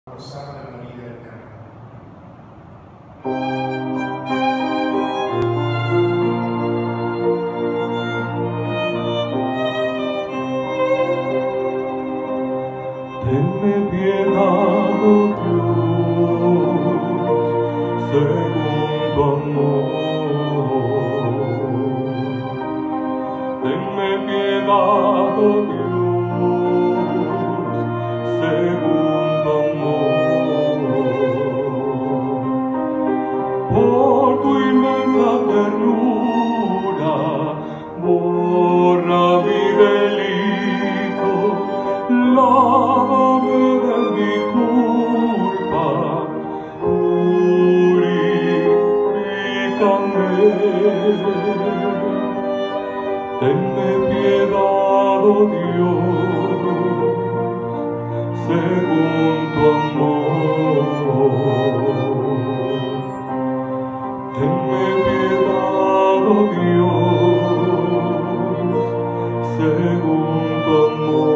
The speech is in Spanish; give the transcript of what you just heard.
gozar de la vida eterna. Tenme piedad, oh Dios, según tu amor. Tenme piedad, oh Dios, según tu amor. Por tu inmensa ternura, borra mi delito, lávame de mi culpa, purifícame. Tenme piedad, oh Dios, según tu amor. Tenme piedad, oh Dios, según tu amor.